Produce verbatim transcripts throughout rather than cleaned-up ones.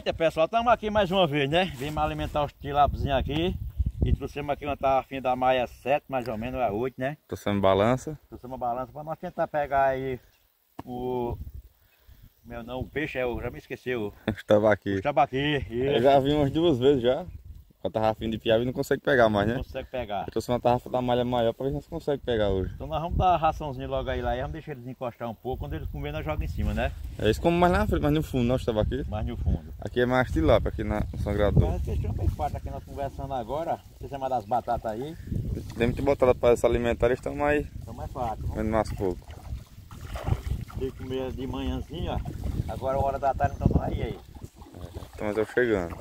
Eita pessoal, estamos aqui mais uma vez, né? Vimos alimentar os tilápiozinhos aqui. E trouxemos aqui uma tarrafinha da Maia sete, mais ou menos, é oito, né? Trouxemos balança. Trouxemos uma balança para nós tentar pegar aí o... Meu não, o peixe é o... Já me esqueci o... Estava aqui. O tambaqui. Eu já vi umas duas vezes já. Com a tarrafinha de piaba e não consegue pegar mais, né? Não consegue pegar. Eu trouxe uma tarrafa da malha maior para ver se nós consegue pegar hoje. Então nós vamos dar a raçãozinha logo aí lá e vamos deixar eles encostar um pouco. Quando eles comerem, nós jogamos em cima, né? É isso como mais lá na frente, mas no fundo não estava aqui. Mais no fundo. Aqui é mais tilápia, aqui na, no sangrador. Mas esse é bem farto aqui nós conversando agora. Você chama das batatas aí. Temos que botar ela para se alimentar, eles estão mais... Então mais farto. Comendo mais pouco. Tem que comer de manhãzinha, ó. Agora é hora da tarde, então aí aí. Então eu chegando.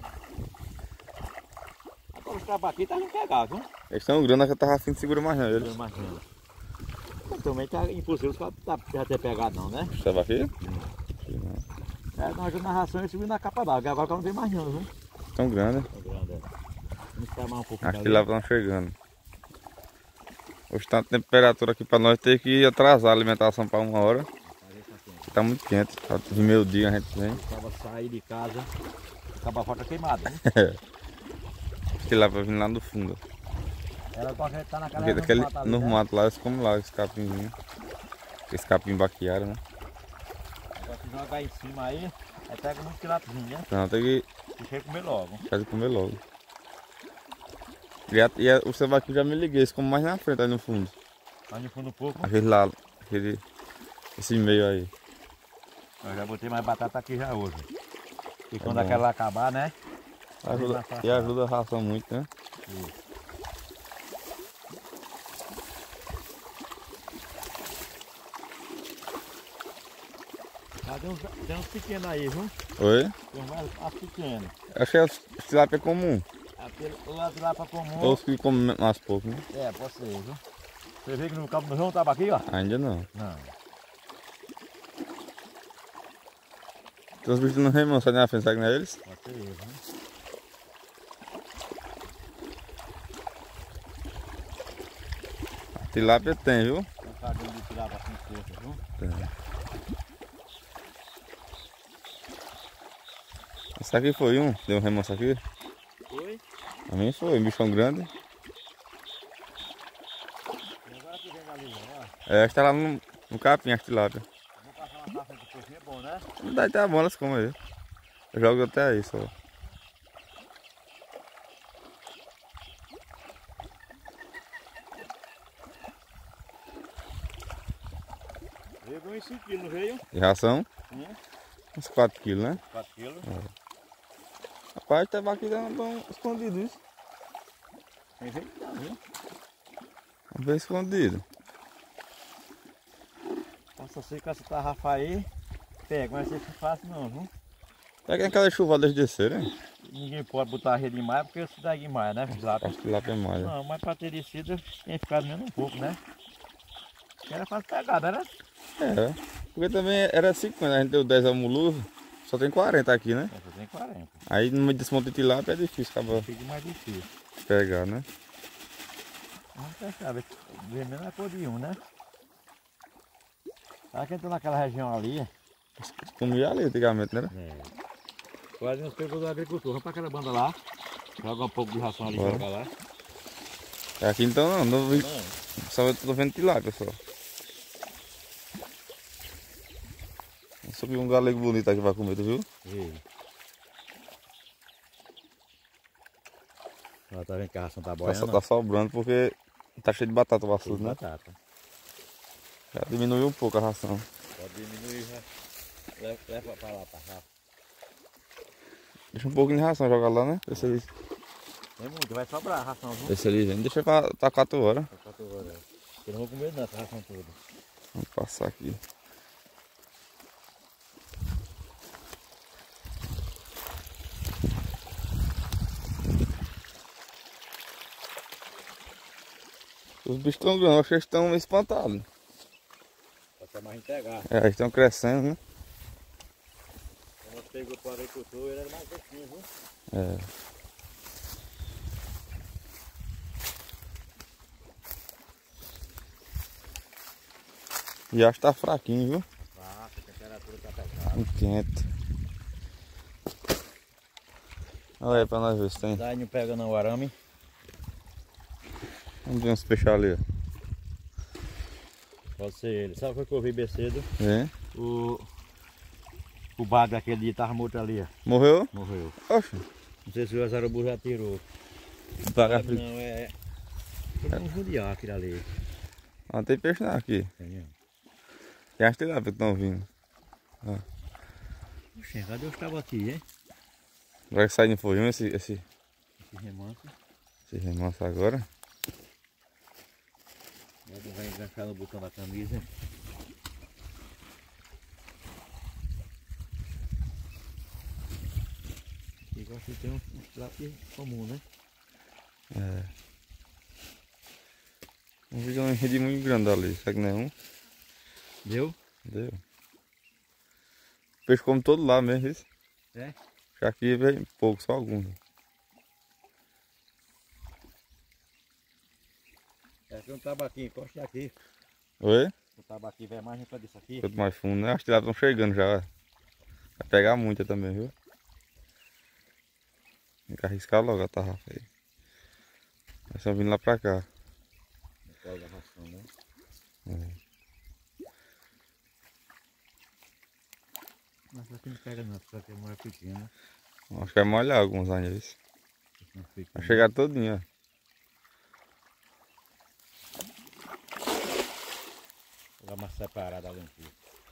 Agora os cabos tá vindo pegar, viu? Eles estão grandes, que a tarrafinha não segura mais não, eles. Imagina. Também tá impossível os cabos tá, já ter pegado não, né? Estava aqui? Hum. É, nós jogamos na ração e subiu na capa d'água. Agora que eu não vejo mais não, viu? Estão grandes. Tá grande, é. Vamos esperar mais um pouco. As tilápias estão chegando. Hoje está a temperatura aqui para nós ter que atrasar a alimentação para uma hora. Está muito quente. Tá meio dia a gente vem. Acaba sair de casa, acaba a foto queimada, né? As tilápias vindo lá no fundo. Ela pode estar naquela Porque daquele, mato ali, no né? mato lá, eles comem lá, esse capinzinho. Esse capim baqueário, né? Agora se jogar em cima aí, aí pega muito tilápiozinho, né? Então tem que Deixa ele comer logo. fazer comer logo. E, a, e a, o sabaqui eu já me liguei, esse come mais na frente, aí no fundo. Mais no fundo um pouco. Aquele lá, aquele, esse meio aí. Eu já botei mais batata aqui já hoje. E quando bom. aquela acabar, né? Ajuda, e ajuda a ração muito, né? Isso. Ah, tem, uns, tem uns pequenos aí, viu? Oi? Tem uns mais mais pequenos. Eu achei que a tilápia é comum. Aquele, o lado de lá para comum. Ou os que comem mais pouco, né? É, pode ser, viu? Você vê que no cabo do João tava aqui, ó? Ainda não. Não. Tem uns bichos no reimão, só na frente, sabe que não é eles? Pode ser isso, né? Tilápia tem, viu? Tem um cadinho de tirar pra cima força, viu? Tem. Esse aqui foi um, deu um remanso aqui. Foi? A mim foi, um bichão grande. E agora que vem ali, ó. É, está lá no, no capim, as tilápia. Vamos passar uma taça de coxinha, é bom, né? Não dá até bom, elas comem aí. Eu jogo até aí só. Veio uns cinco quilos, não veio? De ração, Sim. uns quatro quilos, né? quatro quilos. É. Rapaz, tá aqui dando bom escondido isso. Tem jeito que não, viu? Bem escondido. Posso ser com essa tarrafa aí, pega, mas não vai ser fácil não, viu? Pega aquela chuva desde descer, né? Ninguém pode botar a rede em mais porque se dá em mais, né? Lá, As tilápia é malha. não, mas para ter descido tem ficado menos um pouco, né? Era fácil pegada, era? É, porque também era cinquenta, a gente deu dez ao muluso, só tem quarenta aqui, né? Essa tem quarenta. Aí no meio desse monte de tilápia é difícil acabar Fica mais difícil. pegar, né? Vamos testar, ver se vermelho é cor de um, né? Será que entrou naquela região ali? Comia ali antigamente, né? É. Quase nos pegou do agricultor. Vamos para aquela banda lá. Joga um pouco de ração ali e Bora. joga lá. Aqui então não, não vi, Não. só tô vendo tilápia só. Subiu um galego bonito aqui pra comer, tu viu? E... Ó, tá vendo que a ração tá Tá, boiando? só, tá sobrando porque tá cheio de batata o açude, né? Batata. Já diminuiu um pouco a ração. Pode diminuir já. Leva, leva pra lá, pra cá. Deixa um pouquinho de ração, joga lá, né? Deixa eles, Tem muito, vai sobrar a ração, viu? deixa eles vendo. Deixa pra tá quatro horas. Pra quatro horas. Eu não vou comer não, essa ração toda. Vamos passar aqui. Os bichos estão grandes, acho que eles estão espantados. Pra ser mais integrar. É, eles estão crescendo, né? Quando nós pegou para o agricultor, ele era mais pequeno, viu? É. E acho que tá fraquinho, viu? Ah, a temperatura tá pesada. Muito quente. Olha aí pra nós ver se tem. Daí não pega não o arame. Vamos ver uns peixes ali, ó. Pode ser ele. Sabe o que eu vi bem cedo? É. O... O bagre aquele dia tava morto ali, ó. Morreu? Morreu. Oxe. Não sei se o Azarubu já tirou. O bagre Não, não, é... É um judiar aquilo ali. Não tem peixe não aqui. Entendeu? Tem as tilápias que estão vindo. Ó. Oxe, cadê os cabati, hein? Vai sair no foguinho esse, esse, Esse remanso. esse remanso agora. Ele vai enganchar no botão da camisa. E gosta de ter uns, uns trapos comuns, né? É. Um vídeo um rede muito grande ali, será que não é um? Deu? Deu. O peixe come todo lá mesmo, isso. É? Já aqui vem pouco, só alguns. É que um tabaquinho, encosta aqui. Oi? O tabaquinho vai mais dentro disso aqui. Quanto mais fundo, né? As tilápias estão chegando já. Vai pegar muita também, viu? Tem que arriscar logo a tarrafa aí. Nós estamos vindo lá pra cá. Qual da ração, né? É. Mas aqui não pega não, só que é uma pequena. Acho que vai molhar alguns anéis. Vai chegar todinho, ó. Vou dar uma separada ali aqui.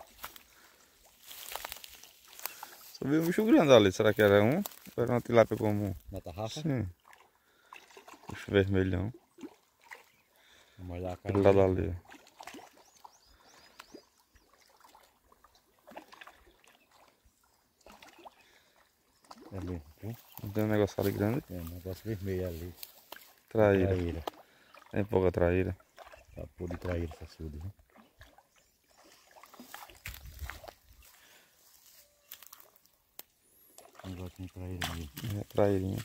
Só vi um bicho grande ali, será que era um? Ou era uma tilápia comum? Na tarrafa? Sim. Bicho vermelhão. Vamos olhar a cara. Aquele lado ali, ó. É mesmo, viu? Tem um negócio ali grande. É, um negócio vermelho ali. Traíra. Traíra. Tem pouca traíra. Tá pôr de traíra essa surda, viu? Negócio de traíra mesmo. É traírinha.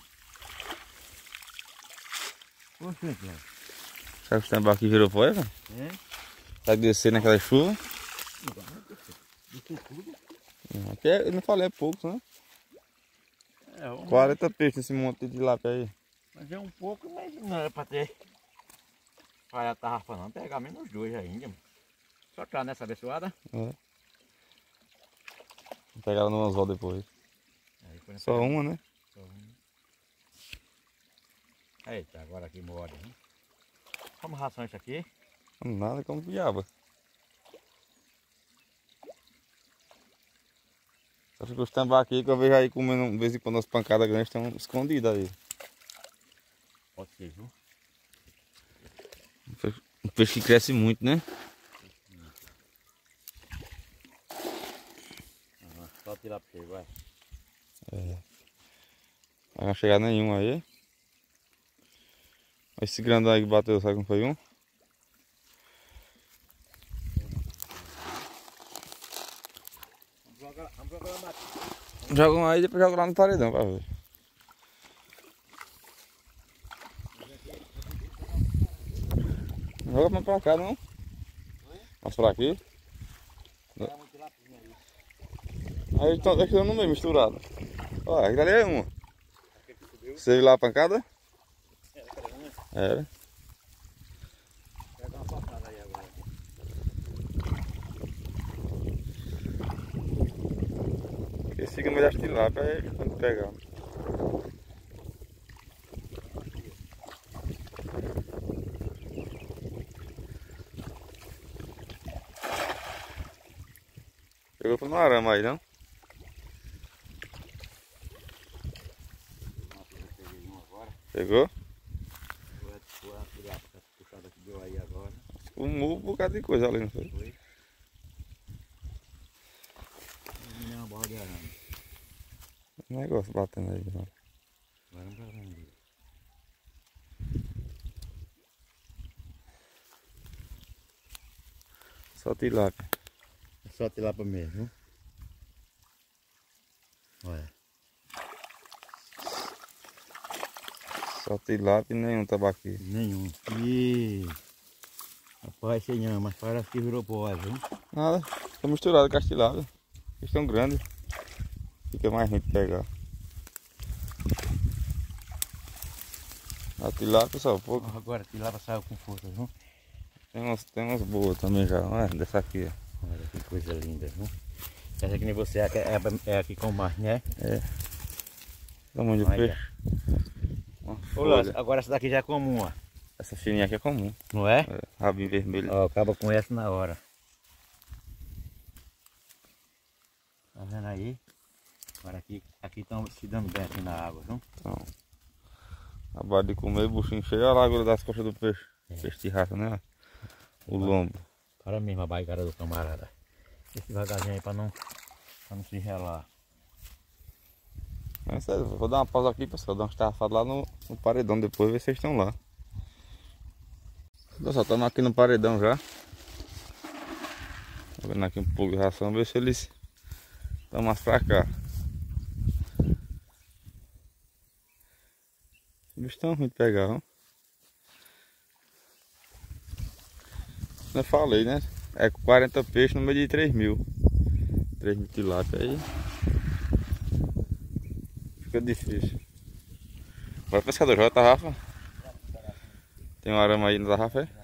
Poxa, cara. Será que o tambaqui virou poeira, velho? É? Vai descer naquela chuva? Isso tudo? Não, aqui é, eu não falei, é poucos, né? É, um... quarenta peixes nesse monte de tilápia aí. Mas é um pouco, mas não era pra ter falha a tarrafa não, pegar menos dois ainda, mano. Só tá nessa abençoada. É. Vou pegar ela no anzol depois. Aí, por Só exemplo, uma, né? só uma. Eita, agora aqui morde, hein? Vamos ração isso aqui. Nada como piaba. Acho que os tambaqui que eu vejo aí comendo de vez em quando as pancadas grandes estão escondidas aí. Pode ser, viu? Um peixe que cresce muito, né? Uhum. Só tirar pra você, vai. É. Não vai chegar nenhum aí. Esse grandão aí que bateu, sabe como foi um? Vamos jogar, vamos jogar na mata. Joga um aí e depois joga lá no paredão pra ver. Joga mais pra cá, não? Mais pra aqui? Aí eles estão no meio misturado. Olha, aquilo ali é uma. Você viu lá a pancada? Era. Pega uma patada aí agora. Esse fica no meio das tilápias aí quando pegar. Pegou por no arame aí, não? Pegou? Puxada que deu aí agora. Um um bocado de coisa ali, não foi? Foi. É uma borra de arame. Um negócio batendo aí. Não. Agora não tá vendo. Só tilápia. É só tilápia mesmo. Olha. Só tilápia e nenhum tambaqui. Nenhum. Ih. Rapaz, sei não, mas parece que virou pó, viu? Nada, tá misturado com as tilápias. Eles estão grandes. Fica mais ruim de pegar. A tilápia só pouco. Agora a tilápia saiu com força, viu? Tem umas, tem umas boas também já, olha dessa aqui. Olha que coisa linda, viu? Essa que nem você é, é, é aqui com mais, né? É. Tamanho de Olha. peixe. Uma Ô, Ló, folha. agora essa daqui já é comum, ó. Essa fininha aqui é comum. Não é? É, rabinho vermelho. Ó, acaba com essa na hora. Tá vendo aí? Agora aqui aqui estão se dando bem aqui na água, viu? Então, acabado de comer, buchinho cheio, olha a largura das costas do peixe. É. Peixe de raça, né? O lombo. Para mesmo a baigada do camarada. Esse devagarzinho aí pra não, pra não se relar. É sério, vou dar uma pausa aqui, pessoal. Dar uma estarrafada lá no, no paredão depois, ver se vocês estão lá. Pessoal, estamos aqui no paredão já. Tô vendo aqui um pouco de ração, ver se eles estão mais pra cá. Os bichos estão ruins de pegar, ó. Eu falei, né? É quarenta peixes no meio de três mil. três mil tilápia aí. Fica difícil. Vai pescador, joga a tarrafa. Tem um arame aí na tarrafa, é?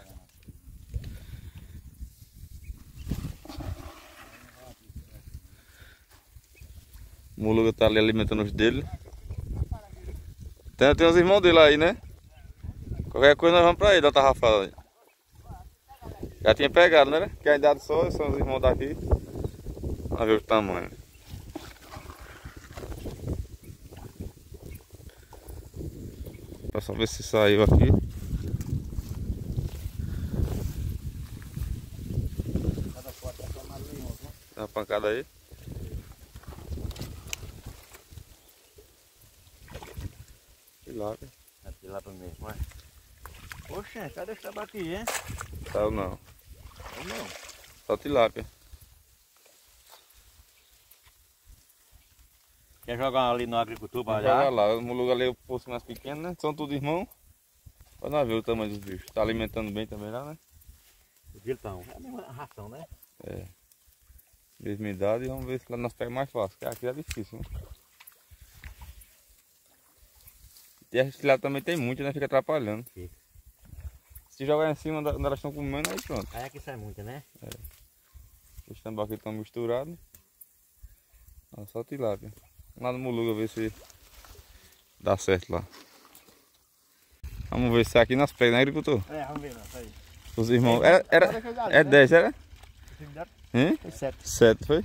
O Muluga tá ali alimentando os dele. Tem, tem os irmãos dele aí, né? Qualquer coisa nós vamos pra aí, dar tarrafada aí. Já tinha pegado, né? Que a idade só são os irmãos daqui. Vamos ver o tamanho. Pra só ver se saiu aqui. Dá uma pancada aí. Tilápia. É tilápia mesmo, olha. Poxa, cadê esse tambaqui, hein? Saiu não. Ou não? Só tilápia. Quer jogar ali no agricultor pra Joga olhar? lá, o Muluga ali é o poço mais pequeno, né? São tudo irmãos. Pode nós ver o tamanho dos bichos. Tá alimentando bem também lá, né? Os viltão. É a mesma ração, né? É. Mesma idade, vamos ver se lá nós pegamos mais fácil, porque aqui é difícil, né? E a lá também tem muito, né? Fica atrapalhando. Fica. Se jogar em cima onde elas estão comendo, aí pronto. Aí aqui sai muita, né? Os tambaquis estão misturados. Ó, só tilápia. Vamos lá no Muluga ver se dá certo lá. Vamos ver se aqui nós pegamos, né, agricultor? É, vamos ver, não, tá aí. Os irmãos. Era, era, é dez, era? Hein? Foi sete. sete, foi?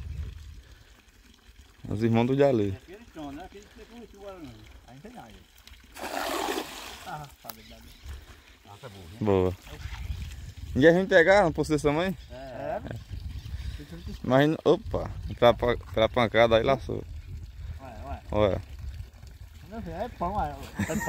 Os irmãos do Jalê. Aqueles estão, né? Aqueles que não estão agora não. Aí não tem nada. Ah, tá verdade. Ah, tá bom, né? Boa. Ninguém vem pegar no poço desse tamanho? É. Imagina. Opa! Pela, pela pancada aí laçou. Olha, olha. Olha. É pão, olha.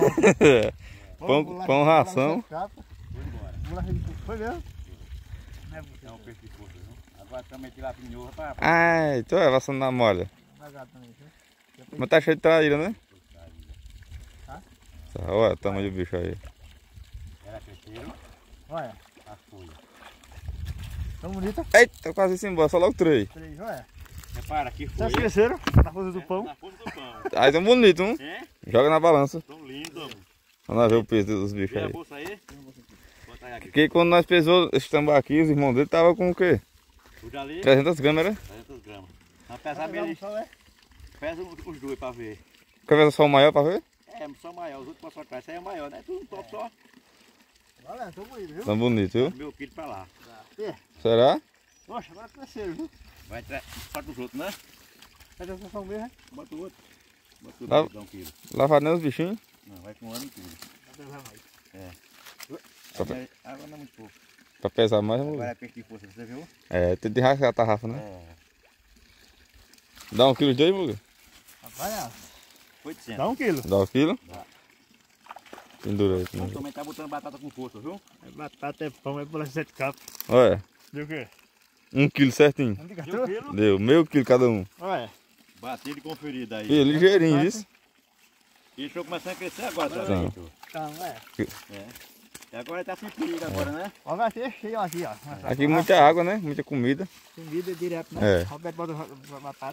Pão, pão, ração. Vou embora. Foi mesmo? É um peixe de força, viu? Agora também tirar pinhorra pra... Ai, tu é vassando na molha. Devagar também, viu? Mas tá cheio de traíra, né? Tá? Tá, olha o tamanho do bicho aí. Era terceiro, Olha, a folha. tão bonita. Eita, quase isso embora, só logo três. Três, olha. Repara, aqui Já foi. esqueceram? Na força do pão. Na força do pão. Aí tão bonito, hein? É? Joga na balança. Tão lindo, amor. Vamos lá ver o peso dos bichos Vê a aí. bolsa aí? Bota aí aqui. Porque quando nós pesou esse tambaqui, os irmãos dele tava com o quê? O dali, trezentas gramas, né? trezentas gramas. Vamos pesar bem, eles pesam os dois pra ver. Quer ver só o maior pra ver? É, só maior, os outros passam atrás. Esse aí é o maior, né? Tudo um top só. Olha, tão bonito, viu? Tão bonito, viu? Meu quilo pra lá. Será? Nossa, agora cresceram, viu? Vai entrar. Bota os outros, né? Cadê a sessão mesmo, hein? Bota o outro. Bota o Lá- outro, dá um quilo. Lavar nem os bichinhos. Não, vai com um ano e tudo. Cadê a mais? É. Tá Agora, agora não é muito pouco. Pra pesar mais, vamos Agora ver. é peixe de força, você viu? É, tem de rasgar a tarrafa, né? É. Dá um quilo de dois, Muga? Rapaz, oitocentos. dá um quilo. Dá um quilo? Dá. Pendura aí. Mas também tá botando batata com força, viu? É batata, é pão, é bola de sete capos. Olha, Deu o quê? um quilo certinho. Não Deu diga tu? quilo? Deu, meio quilo cada um. Olha, Batido e conferido aí. E ligeirinho, isso. E estou começando a crescer agora, sabe? Tá. Heitor? então, é. É. E agora tá sem perigo agora, né? Ó, vai ter cheio aqui, ó. Aqui muita água, né? Muita comida. Comida direto, né? É. Roberto bota a batata.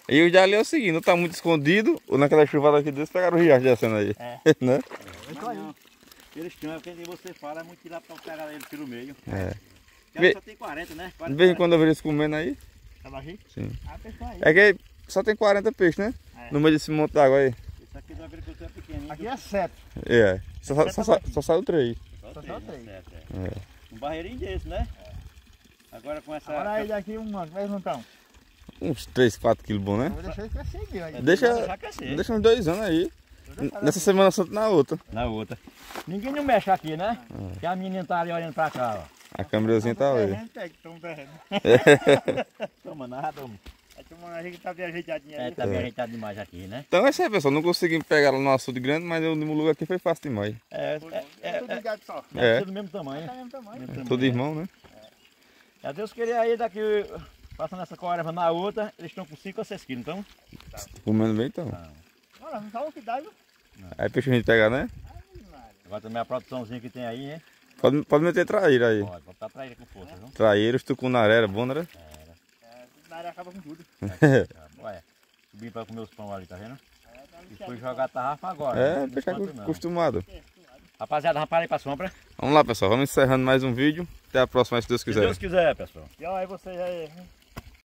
E o ali é o seguinte, não tá muito escondido, ou naquela chuvada aqui deles pegaram o riacho descendo aí. É. Né? Mas não, eles tinham, quem você fala, é muito tirar pra pegar eles pelo meio. É. Porque só tem quarenta, né? De quarenta, vez em quando eu vejo eles comendo aí. Tá aqui? Sim. Ah, pessoal aí. É que só tem quarenta peixes, né? É. No meio desse monte d'água aí. Isso aqui da agricultura é pequenininho. Aqui é sete. É. Só, só, só, só saiu três. Só só três, três. né? Certo, é. É. Um barreirinho desse, né? Agora com essa... Agora aí daqui um ano, mas não estão. Uns três, quatro quilos bom, né? Vou deixar ele crescer aqui, ó. É, Deixa, deixar crescer. deixa uns dois anos aí. Vou deixar Nessa Semana Santa na outra. Na outra. Ninguém não mexe aqui, né? Porque a menina tá ali olhando pra cá, ó. A câmerazinha tá ali. Estão terreno. Toma nada, homem. Aí tem uma gente que tá bem ajeitadinha É, ali. tá bem ajeitado demais aqui, né? Então é isso aí, pessoal. Não consegui pegar ela no açude grande, mas o lugar aqui foi fácil demais. É, É, é, é, tudo é, ligado só. É. é tudo do mesmo tamanho. Tá do mesmo tamanho. Mesmo tamanho, Tudo né? irmão, né? A Deus queria aí daqui, passando essa coreva na outra, eles estão com cinco ou seis quilos, então? Comendo bem então. Olha, não sabe o que dá, viu? Aí peixe a gente pega, né? Agora também a produçãozinha que tem aí, né? Pode, pode meter traíra aí. Pode, pode estar traída com força, viu? Traíra, os tucunaré, era bom, né? É, na área acaba com tudo. Olha, subi pra comer os pão ali, tá vendo? E foi jogar a tarrafa agora. É, não peixe espanto, não. acostumado. Rapaziada, vamos parar aí pra sombra. Vamos lá, pessoal. Vamos encerrando mais um vídeo. Até a próxima, se Deus Se quiser. Deus quiser, pessoal. E olha aí vocês aí.